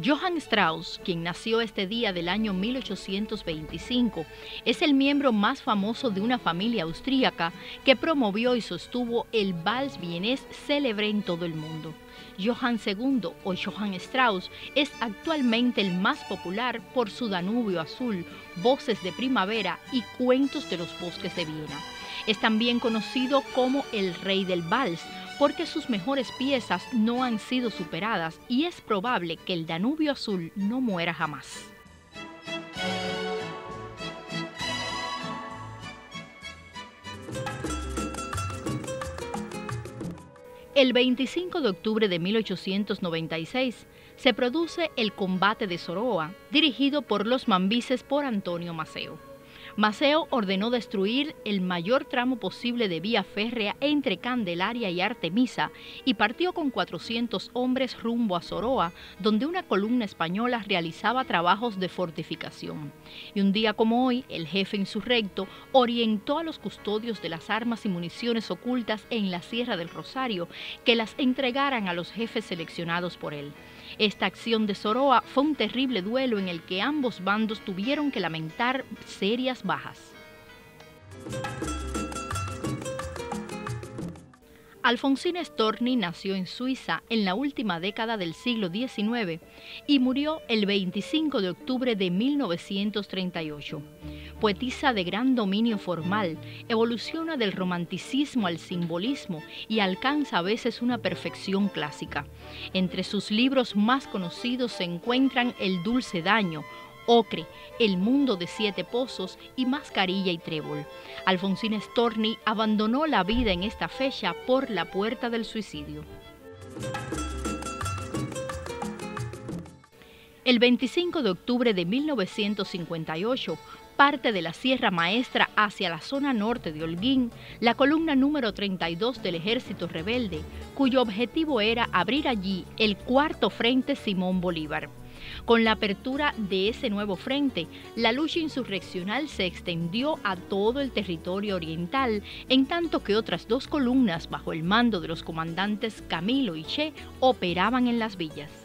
Johann Strauss, quien nació este día del año 1825, es el miembro más famoso de una familia austríaca que promovió y sostuvo el vals vienés célebre en todo el mundo. Johann II o Johann Strauss es actualmente el más popular por su Danubio Azul, Voces de Primavera y Cuentos de los Bosques de Viena. Es también conocido como el Rey del Vals, porque sus mejores piezas no han sido superadas y es probable que el Danubio Azul no muera jamás. El 25 de octubre de 1896 se produce el Combate de Soroa, dirigido por los mambises por Antonio Maceo. Maceo ordenó destruir el mayor tramo posible de vía férrea entre Candelaria y Artemisa y partió con 400 hombres rumbo a Soroa, donde una columna española realizaba trabajos de fortificación. Y un día como hoy, el jefe insurrecto orientó a los custodios de las armas y municiones ocultas en la Sierra del Rosario que las entregaran a los jefes seleccionados por él. Esta acción de Soroa fue un terrible duelo en el que ambos bandos tuvieron que lamentar serias bajas. Alfonsine Storni nació en Suiza en la última década del siglo XIX y murió el 25 de octubre de 1938. Poetisa de gran dominio formal, evoluciona del romanticismo al simbolismo y alcanza a veces una perfección clásica. Entre sus libros más conocidos se encuentran El dulce daño, Ocre, El mundo de siete pozos y Mascarilla y trébol. Alfonsine Storni abandonó la vida en esta fecha por la puerta del suicidio. El 25 de octubre de 1958, parte de la Sierra Maestra hacia la zona norte de Holguín, la columna número 32 del ejército rebelde, cuyo objetivo era abrir allí el cuarto frente Simón Bolívar. Con la apertura de ese nuevo frente, la lucha insurreccional se extendió a todo el territorio oriental, en tanto que otras dos columnas bajo el mando de los comandantes Camilo y Che operaban en las villas.